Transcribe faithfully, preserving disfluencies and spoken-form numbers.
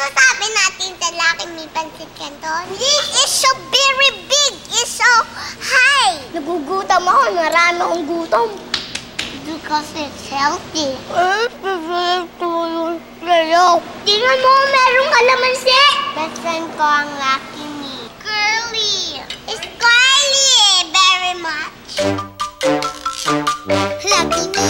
masasabi natin sa Lucky Me Pancit Canton? This is so very big. It's so high. Nagugutom ako. Marami akong gutom. Because it's healthy. Eh, pagkakas ko yung sayo. Tingnan mo, merong kalamansi. Best friend ko ang Lucky Me. Curly. It's curly very much. Lucky Me.